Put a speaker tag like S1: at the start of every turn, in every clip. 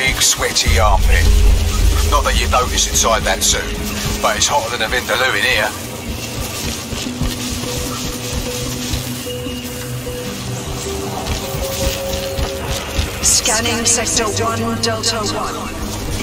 S1: big sweaty armpit. Not that you'd notice inside that suit, but it's hotter than a Vindaloo in here.
S2: Scanning Sector 1, Delta 1.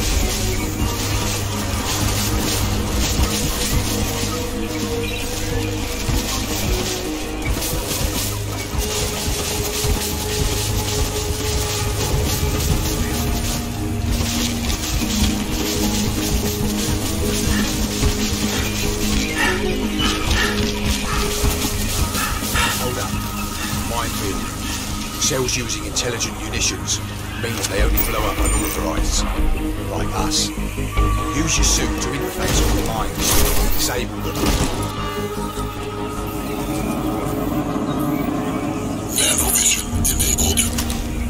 S1: Cells using intelligent munitions means they only blow up unauthorized, like us. Use your suit to interface with the mines, disable them.
S3: Nanovision enabled.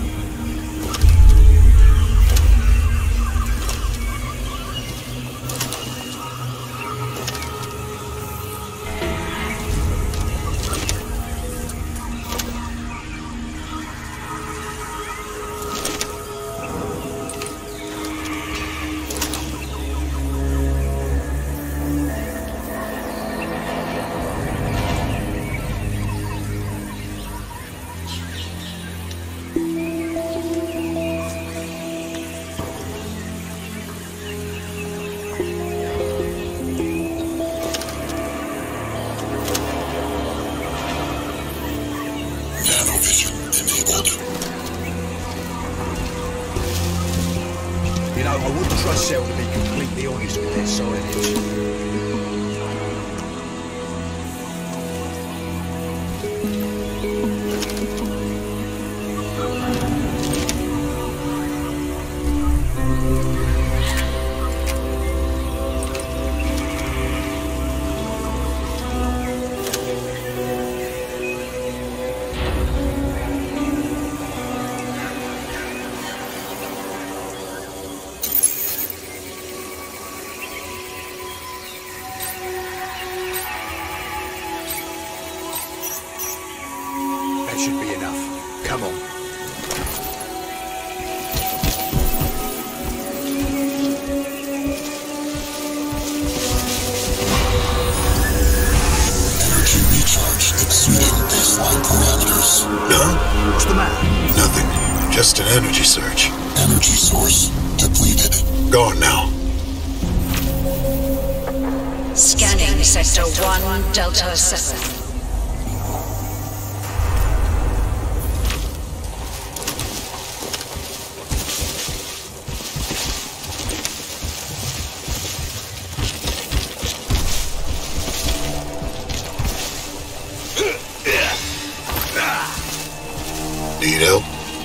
S1: You know, I wouldn't trust Cell to be completely honest with their signage. Should be enough. Come on.
S3: Energy recharge exceeding baseline parameters.
S1: No? What's the matter?
S3: Nothing. Just an energy surge. Energy source depleted. Gone now.
S2: Scanning Sector 1, Delta 7.
S3: Need help?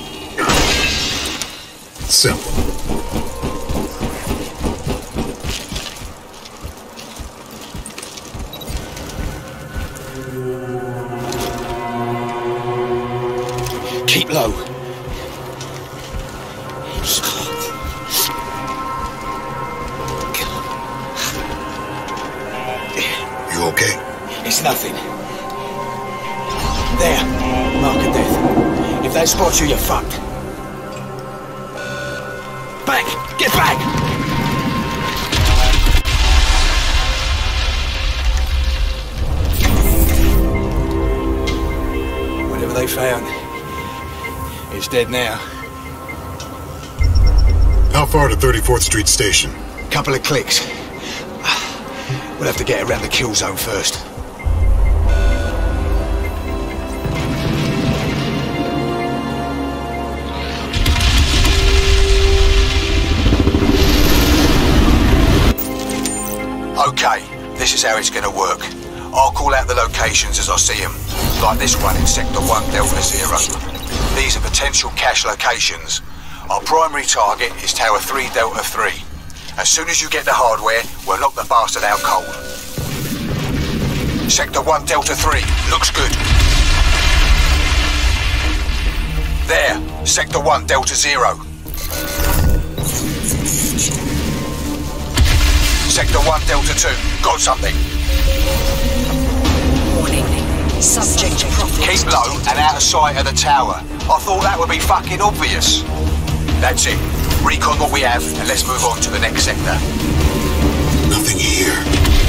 S3: Simple.
S1: Keep low.
S3: You okay?
S1: It's nothing. There. Mark of death. If they spot you, you're fucked. Back! Get back! Whatever they found, it's dead now.
S3: How far to 34th Street Station?
S1: Couple of clicks. We'll have to get around the kill zone first. Okay, this is how it's gonna work. I'll call out the locations as I see them, like this one in Sector 1, Delta 0. These are potential cache locations. Our primary target is Tower 3, Delta 3. As soon as you get the hardware, we'll knock the bastard out cold. Sector 1, Delta 3, looks good. There, Sector 1, Delta 0. Sector 1, Delta 2, got something.
S2: Warning. Subject profile.
S1: Keep low and out of sight of the tower. I thought that would be fucking obvious. That's it. Recon what we have, and let's move on to the next sector.
S3: Nothing here.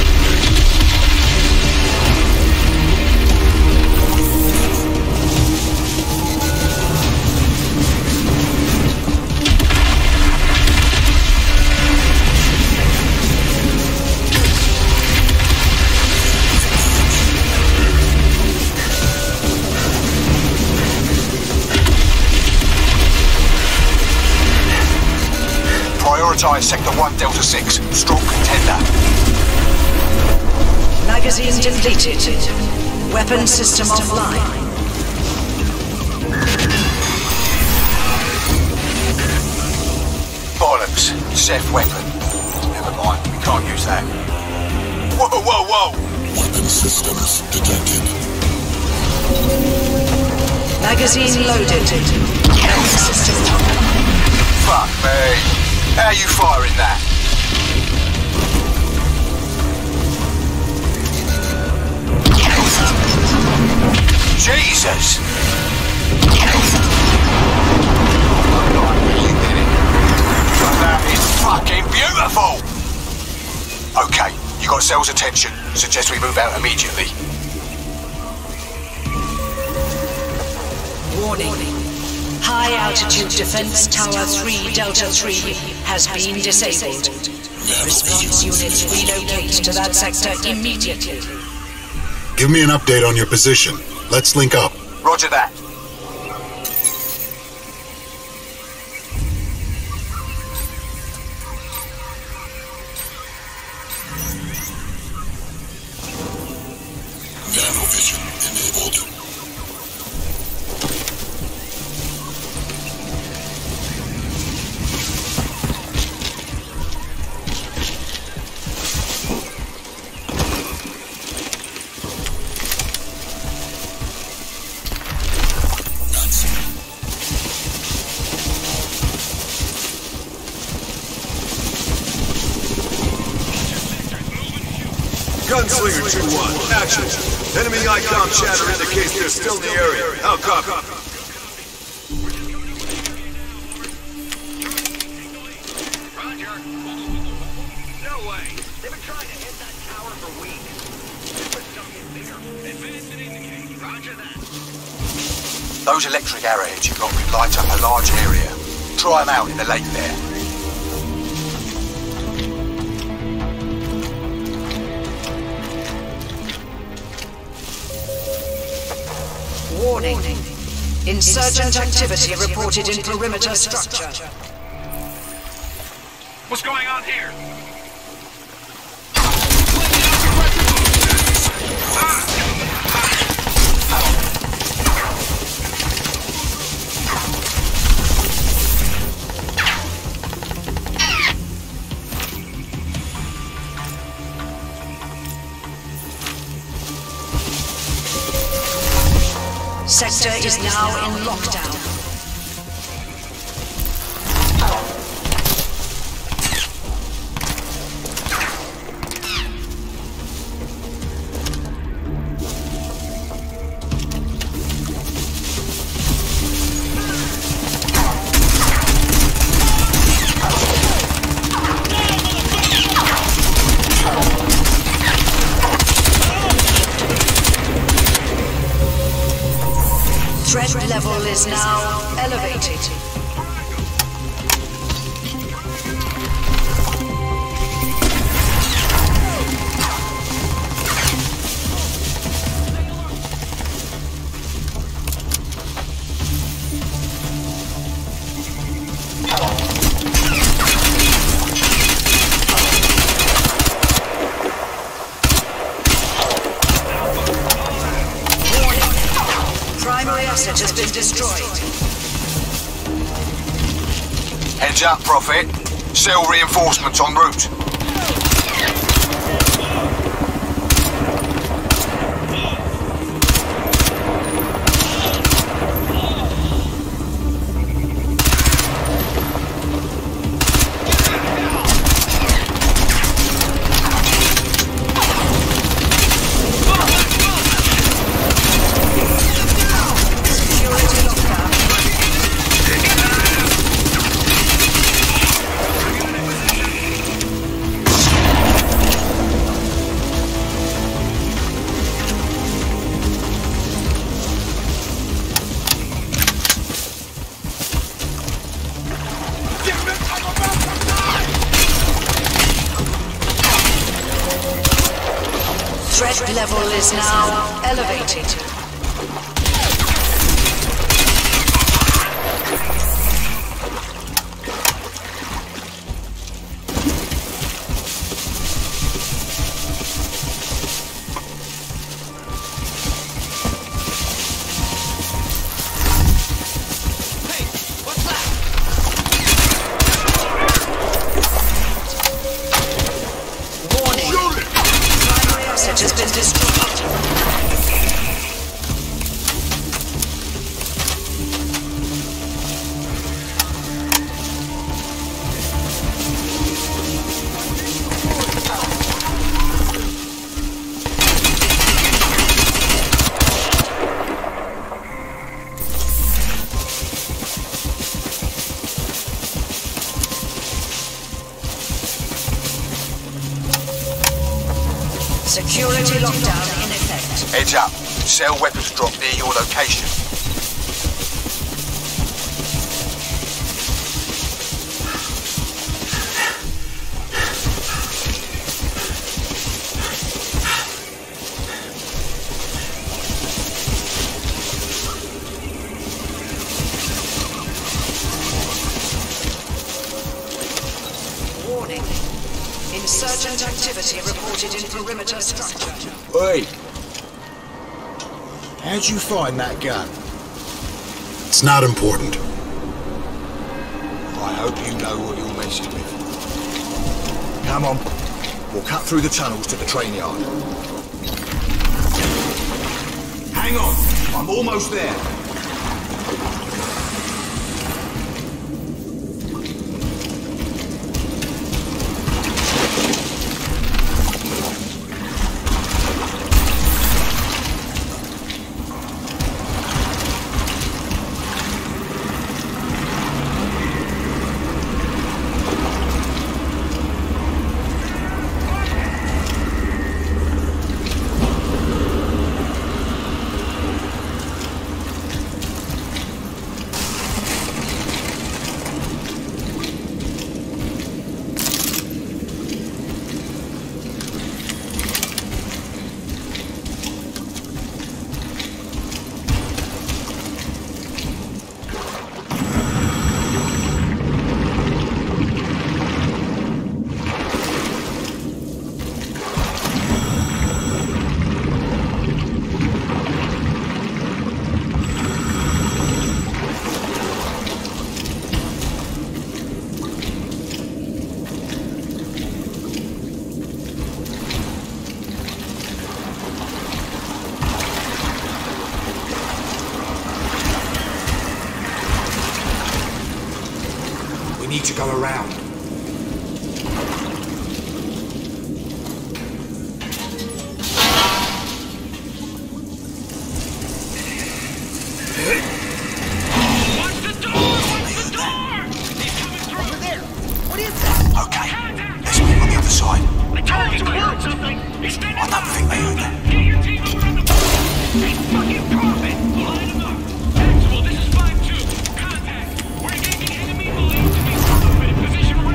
S1: Prioritize Sector 1 Delta 6. Strong contender.
S2: Magazine depleted. Weapon system offline.
S1: Bollocks. Ceph weapon. Never mind, we can't use that. Whoa, whoa, whoa!
S3: Weapon systems detected.
S2: Magazine loaded. Weapon system online.
S1: Fuck me. How are you firing that? Jesus! You did it. That is fucking beautiful! Okay, you got Cell's attention. Suggest we move out immediately.
S2: Warning. High altitude defense tower 3 Delta 3 has been disabled. Response units relocate to that sector immediately.
S3: Give me an update on your position. Let's link up.
S1: Roger that.
S3: Nanovision enabled.
S4: Gunslinger 2-1, action. Enemy ICOM chatter indicates they're still in the area. How copy?
S5: Roger. No way. They've been trying to hit that tower for weeks. Put something bigger. Advance and indicate. Roger that.
S1: Those electric arrowheads you've got could light up a large area. Try them out in the lake there.
S2: Warning. Insurgent activity reported in perimeter structure.
S5: What's going on here?
S2: Sector is now in lockdown. Threat level is now elevated. Primary asset has been destroyed.
S1: Heads up, Prophet. Cell reinforcements en route.
S2: Threat level is now elevated. Has been destroyed. Security lockdown in effect.
S1: Heads up. Cell weapons drop near your location.
S2: Warning. Insurgent activity reported in perimeter structure.
S6: Oi! How'd you find that gun?
S3: It's not important.
S6: I hope you know what you're messing with. Come on. We'll cut through the tunnels to the train yard. Hang on! I'm almost there. We need to go around.
S5: Watch the door! Watch the door! He's coming through! Over there! What is that?
S1: Okay, let's move on the other side.
S5: I told you I heard something! Extend
S1: I don't think they heard that.
S5: Get your team over on the board! Hey, fucking profit! Line them up! Actual, this is 5-2. Contact! We're engaging enemy believed to be outfitted. Position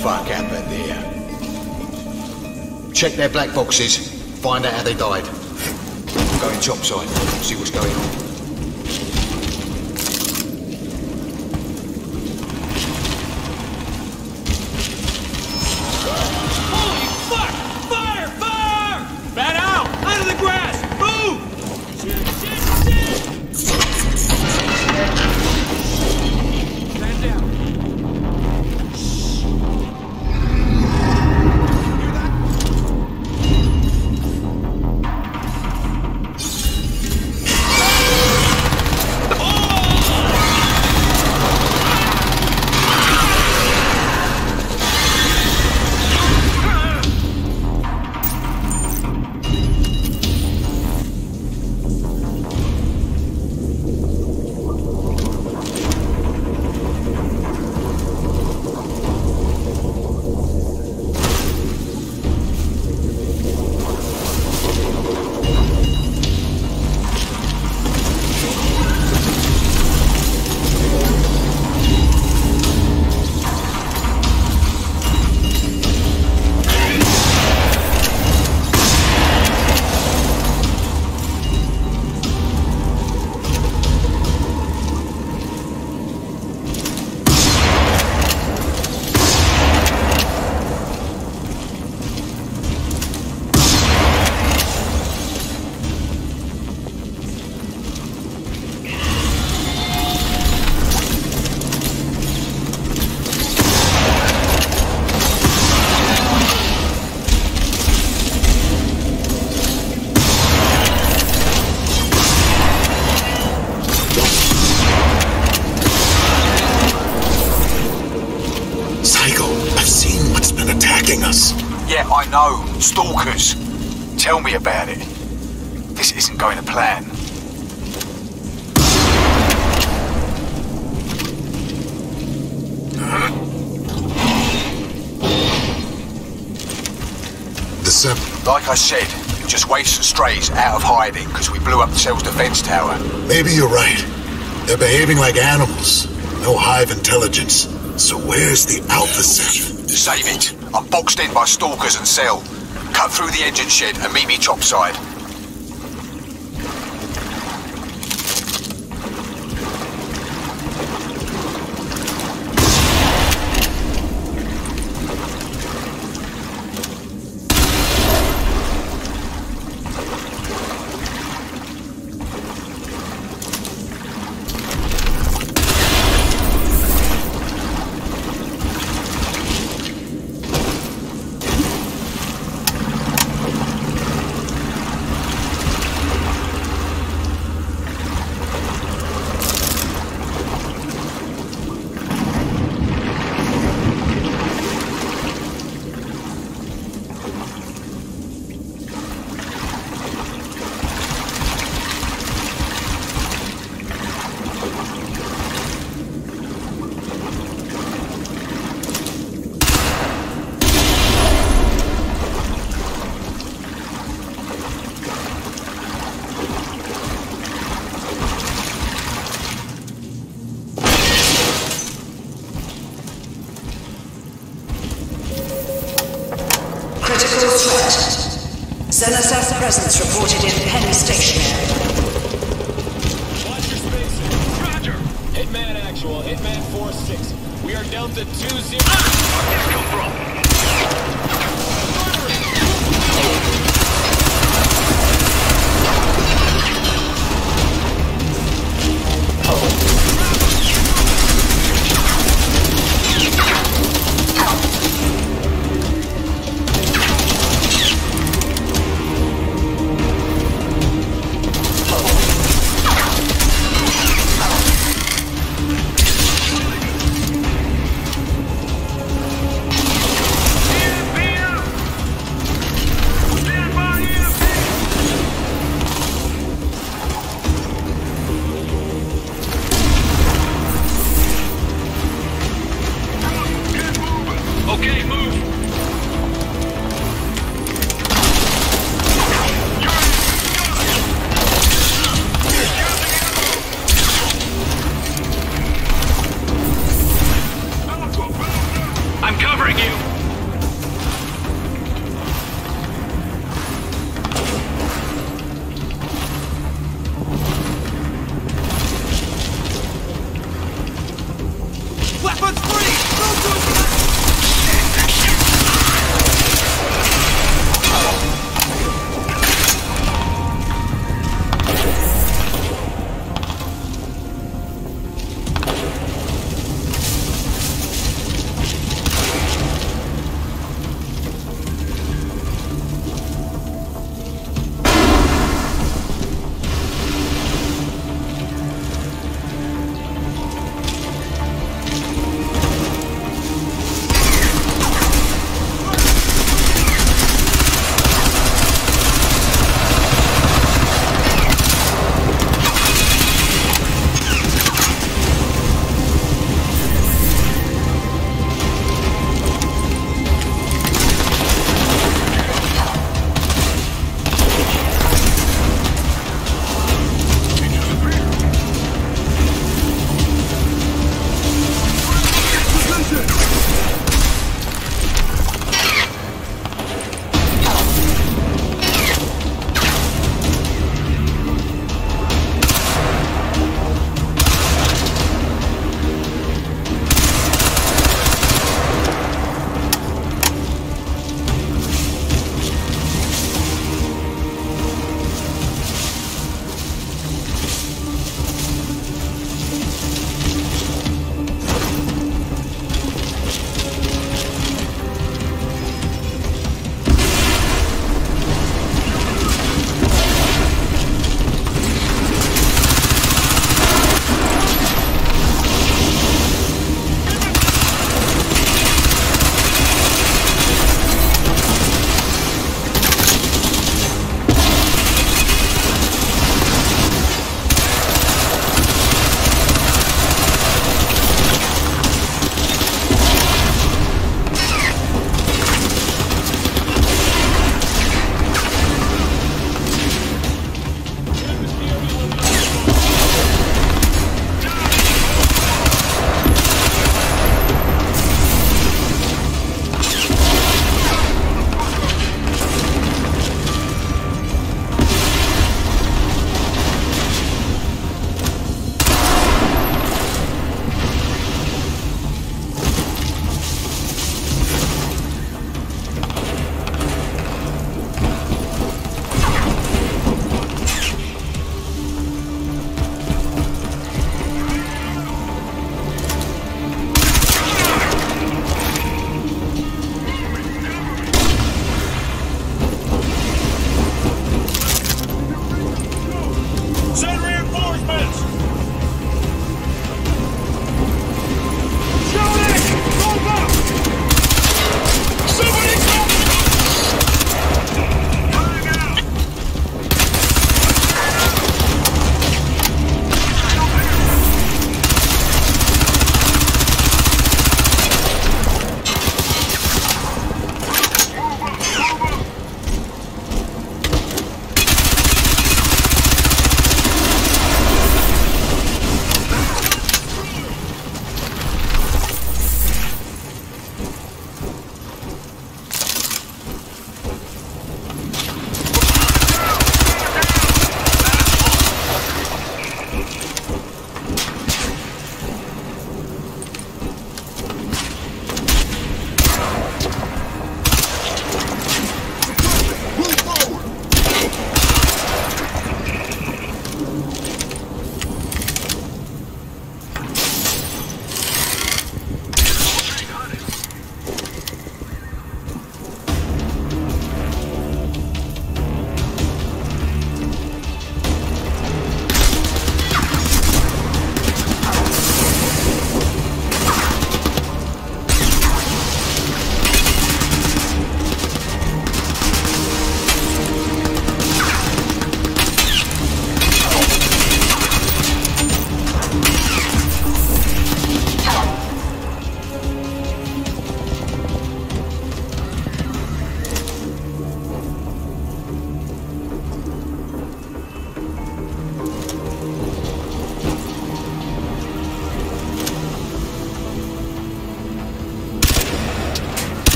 S6: fuck happened here? Check their black boxes, find out how they died. Go in topside, see what's going on.
S1: Yeah, I know. Stalkers. Tell me about it. This isn't going to plan. Like I said, just waifs and strays out of hiding because we blew up the cell's defense tower.
S3: Maybe you're right. They're behaving like animals. No hive intelligence. So where's the Alpha Cell?
S1: Save it. I'm boxed in by stalkers and cell. Cut through the engine shed and meet me topside.
S2: Critical threat. Xenoseth presence reported in Penn Station area.
S7: Watch your spaces. Roger. Hitman actual. Hitman 4-6. We are Delta 2-0.
S5: Where'd this come from? covering you.
S8: Weapons free! Move to attack!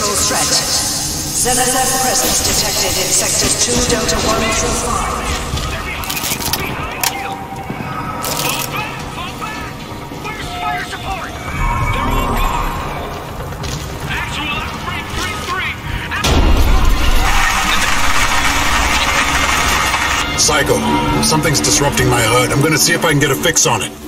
S2: critical threat. Zenitheth presence detected in sectors 2 Delta 1 through 5.
S3: Psycho, something's disrupting my HUD. I'm gonna see if I can get a fix on it.